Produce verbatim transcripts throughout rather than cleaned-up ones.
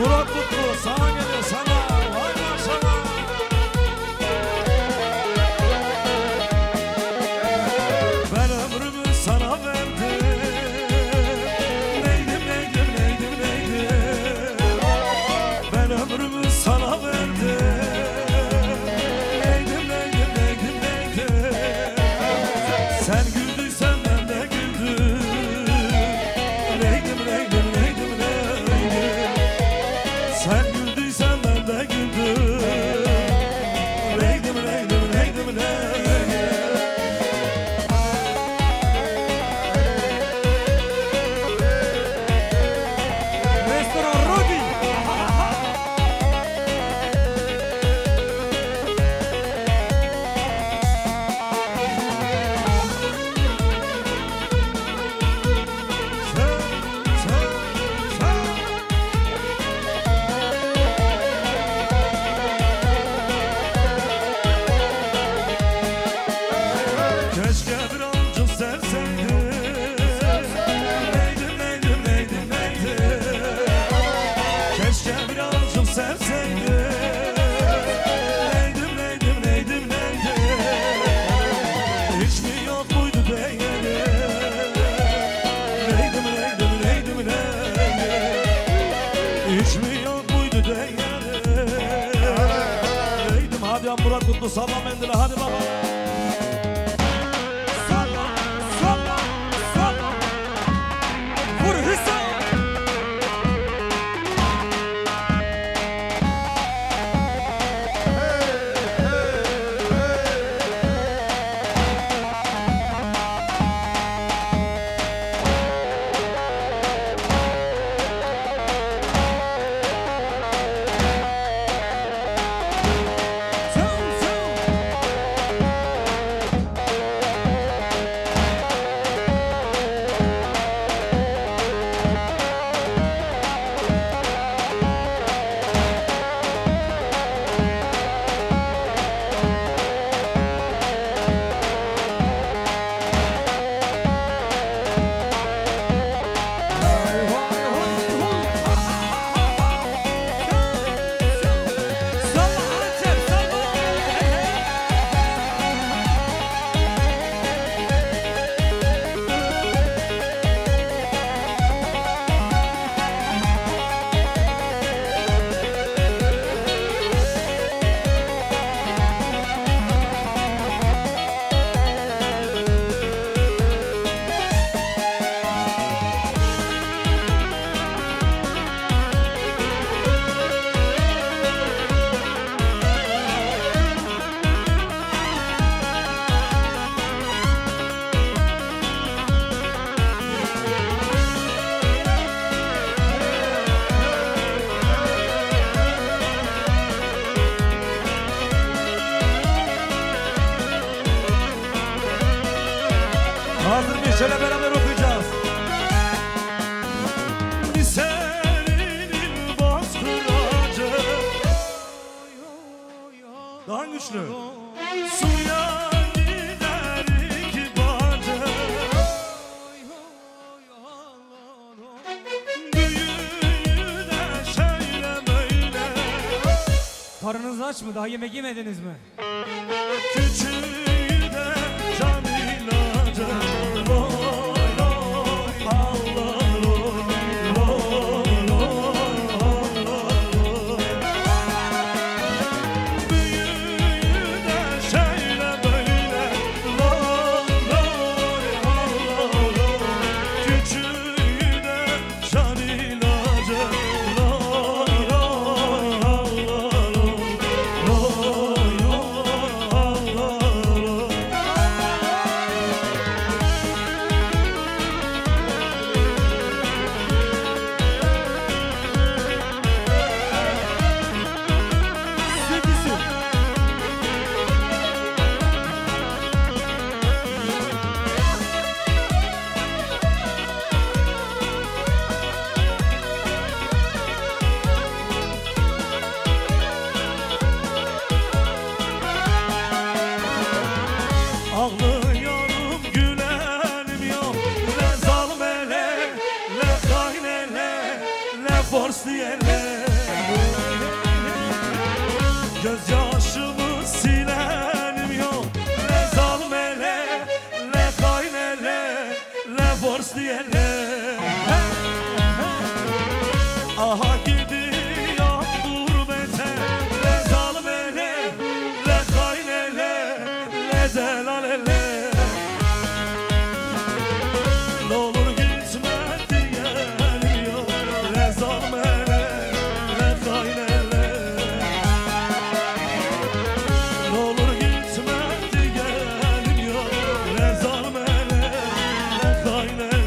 Murat Kutlu sana geliyor sana. Vay maşallah. Ben ömrümü sana verdim. Neydim neydim neydim neydim. Ben ömrümü sana verdim. Neydim neydim neydim neydim. Sen güldüysen ben de güldüm. Neydim neydim neydim neydim. Sen güldüysen ben de güldüm. Neydim neydim neydim neydim. Restoran Rodi. Keşke birazcık sevseydin. Neydim neydim neydim neydim. Keşke birazcık sevseydin. Neydim neydim neydim neydim. Hiç mi yok muydu değeri. Neydim neydim neydim neydim. Hiç mi yok muydu değeri. Neydim hadi ya Murat Kutlu salla mendili hadi baba. Salla, salla, salla. Vur Hüsam. Zoom, zoom. Salla Antep, salla. Hazır mıyız? Şöyle beraber okuyacağız. Senin bozkıracı. Daha güçlü. Suya gider iki bacı. Büyüğü de şöyle böyle. Karnınız aç mı? Daha yemek yemediniz mi? Küçüğü de can ilacı. Loy loy Allah loy. Loy loy Allah loy. Büyüğü de şöyle böyle. Loy loy Allah loy. Küçüğü de can ilacı. Loy loy Allah loy. Loy loy Allah loy. Sekizi. Ağlıyorum gülenim yok. Ne zalim ele, ne kahin ele, ne forslu ele. Gözyaşımı silerim yok. Ne zalmele, ne kaynele, ne borç diyele. Aha gidiyor gurbete. Ne zalmele, ne kaynele, ne delalele. Ne olur gitme diyelim yok. Ne zalmele, ne kaynele. Ne olur gitme diyelim yok. Ne zalmele, ne kaynele.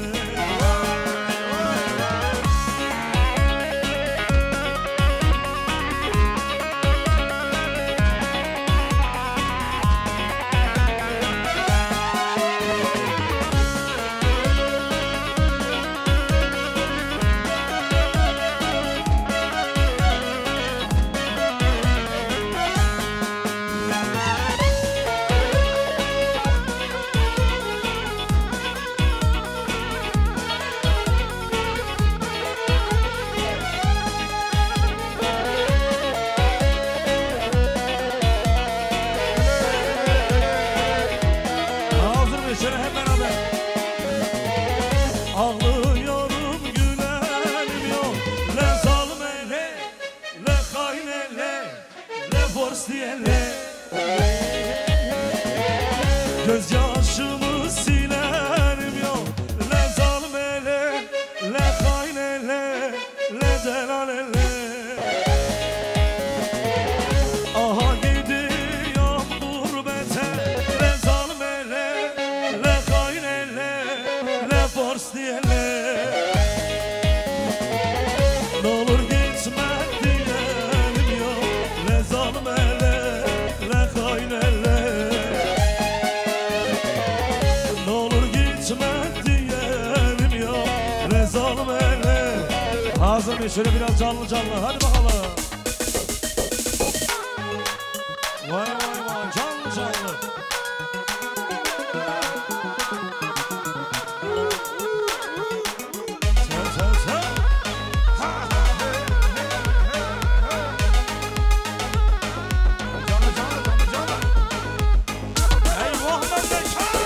Hazır mıyız? Şöyle hep beraber. Ağlıyorum gülerim yok. Ne zalmele, ne kaynele, ne borç diyele. Gözyaşımı silerim yok. Ne zalmele, ne kaynele, ne delalele. Aha gidiyorum gurbete. Ne zalmele, ne kaynele, ne borç diyele. Ne olur gitme diyelim yok. Ne zalmele, ne kaynele. Ne olur gitme diyelim yok. Ne zalmele. Hazır mıyız? Şöyle biraz canlı canlı. Hadi bakalım. Vay vay vay, canlı canlı. Sen sen sen. Ha, ha, he, he, he, he. Canlı canlı canlı canlı. Ey Muhammed Beşar.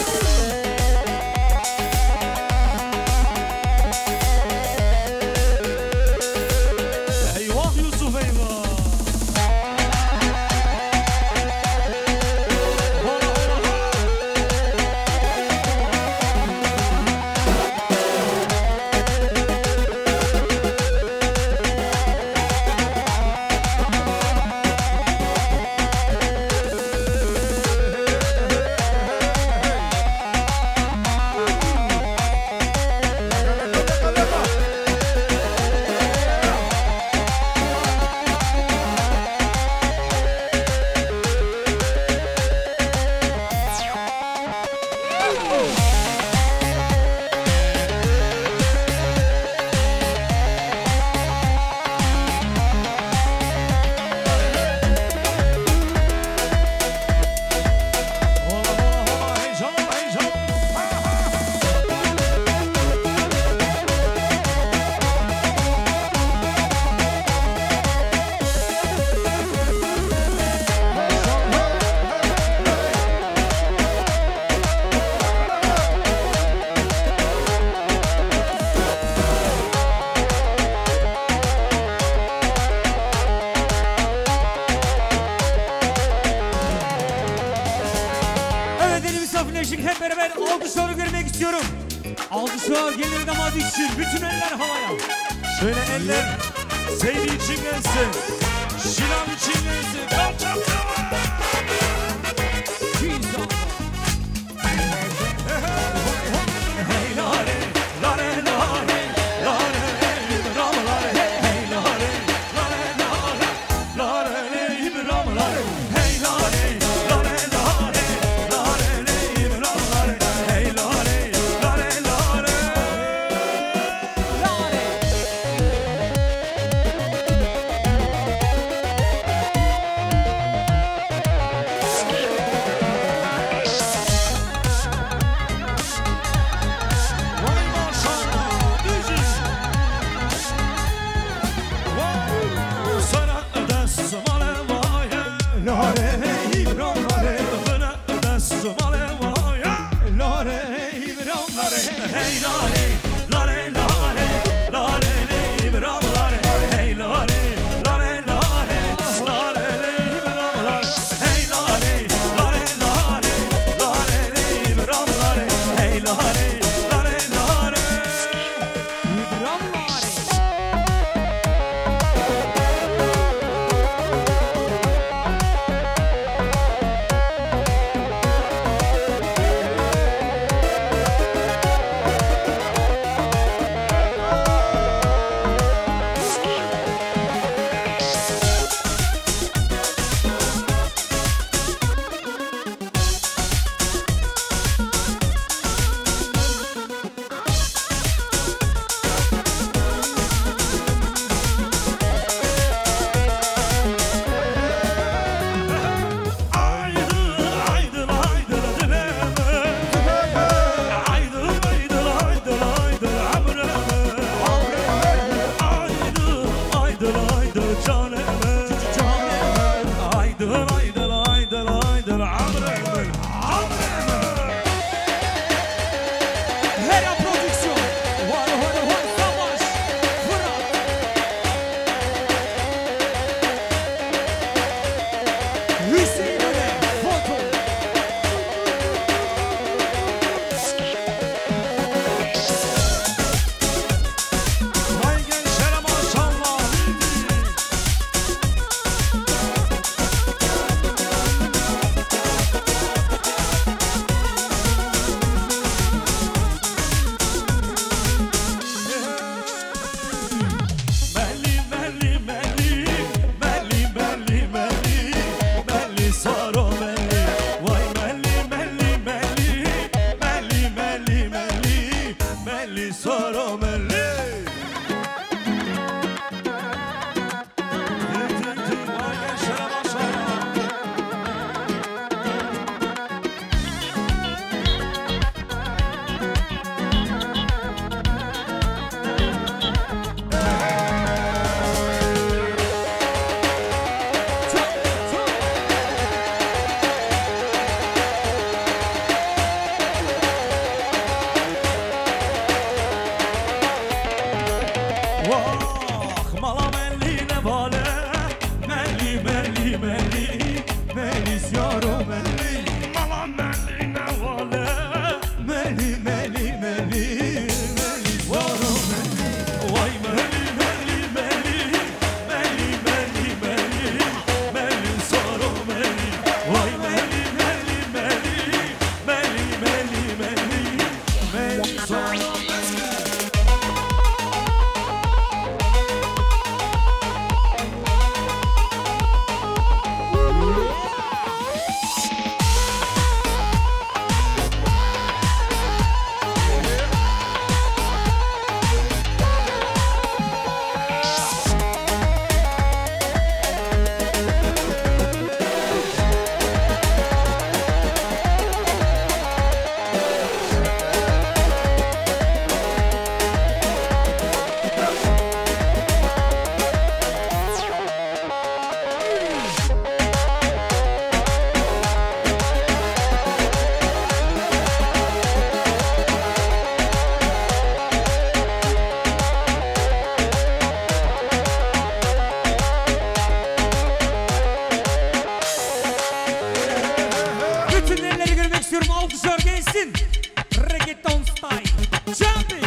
Eyvah Yusuf eyvah. Hep beraber alkışları görmek istiyorum. Alkışlar gelir damadı için bütün eller havaya. Şöyle eller Seydi için gelsin. Şilan için gelsin. Kalk kalk kalk. Hey lale, lale lale, lale İbrahim lale. Hey lale, lale lale, lale İbrahim lale. Hey lale, lale lale, lale İbrahim lale. Hey lale, lale lale, lale. aydır aydır canımın canımın aydır aydır aydır aydır amrımın amrımın Hera Prodüksiyon var var var savaş Fırat Hüseyin Öne foto vay gençlere maşallah Melli melli melli melli melli melli melli saro melli vay melli melli melli melli melli melli melli saro melli Tik tik tik vay gençlere maşallah Vah mala melli ne vale melli melli melli melis yaro melli mala melli ne vale melli melli melli melis yaro melli vay melli melli melli melli melli melli melis yaro melli vay melli melli melli melli melli melli melis yaro melli Bütün elleri görmek istiyorum. Alkışlar gelsin. Reggaeton style. Jumping.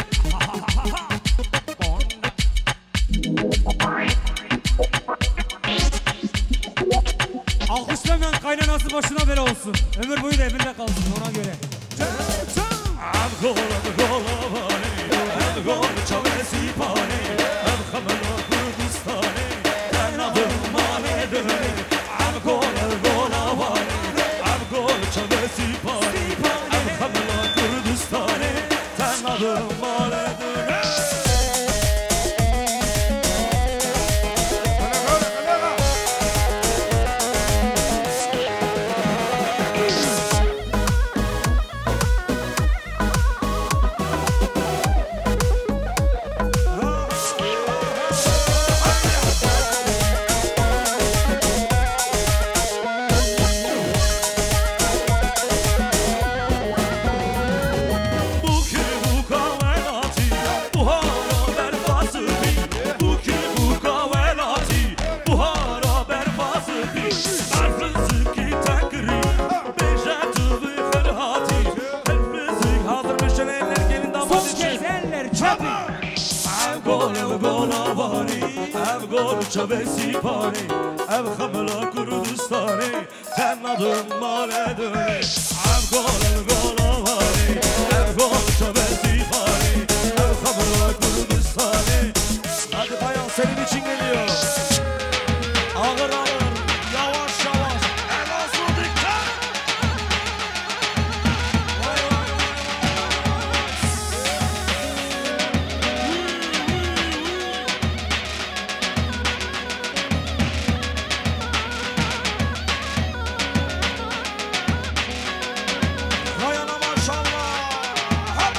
Alkışlamayan kaynanası başına bela olsun. Ömür boyu da evinde kalsın ona göre. I'm gonna go away. I'm gonna çavesi pane. I'm coming up Kurdistani. Ben adım Maledöne. I'm gonna go away. I'm gonna çavesi pane. I'm coming up Kurdistani. Ben adım Maledöne. Çavesi pane, ev xamla Kurdistani, sen adın Maledöne. Ev gol gol vani, ev gol çavesi pane, ev xamla Kurdistani. Hadi bayan senin için geliyor. Ağır ağır, yavaş yavaş, el olsun dikkat. Vay vay vay vay ana maşallah. Hop.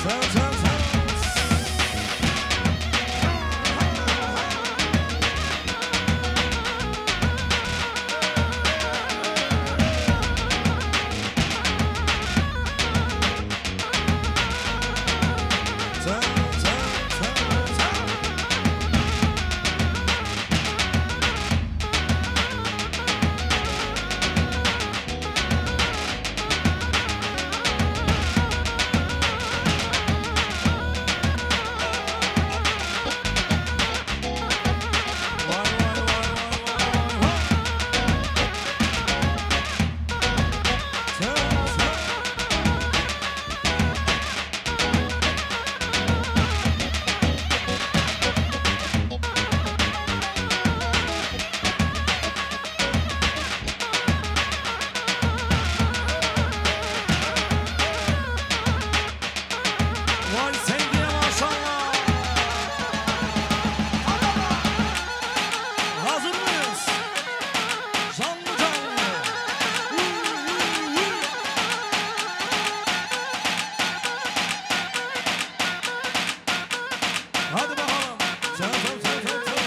Sen sen sen. Hadi bakalım. Sen sen sen sen sen.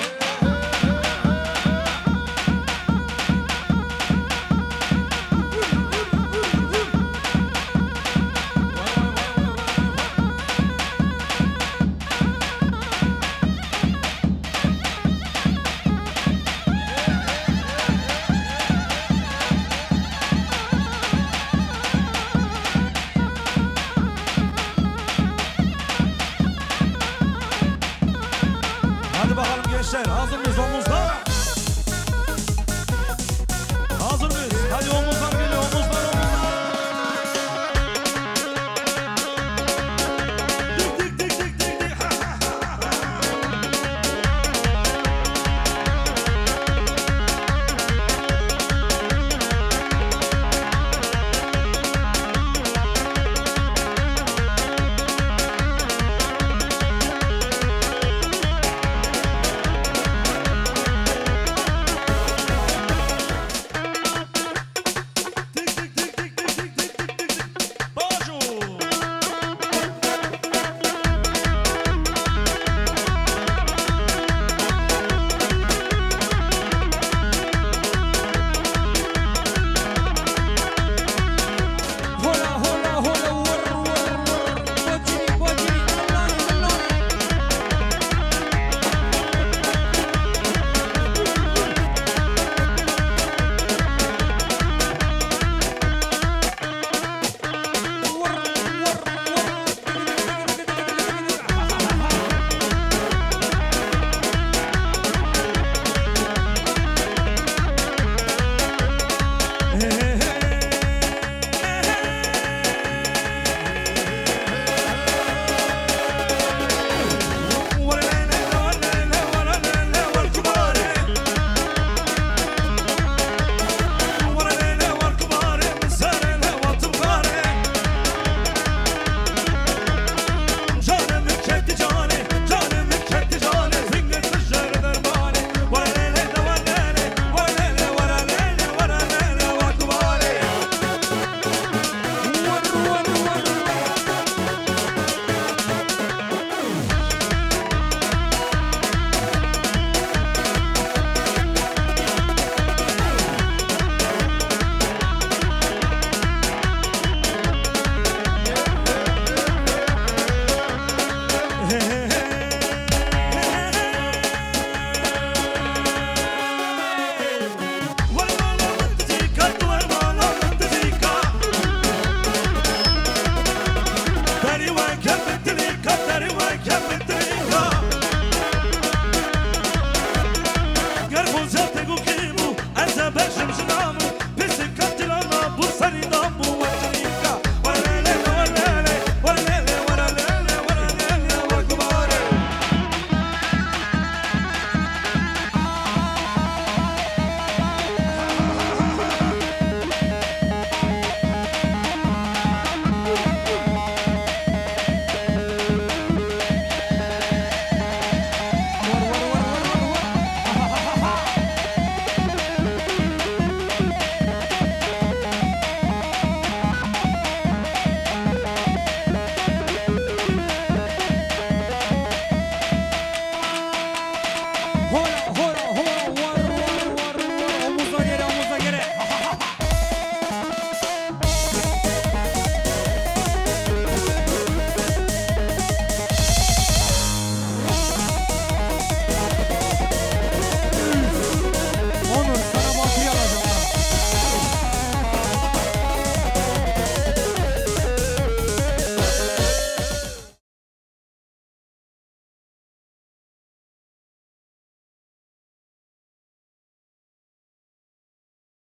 Hadi bakalım gençler, hazır mıyız omuzda?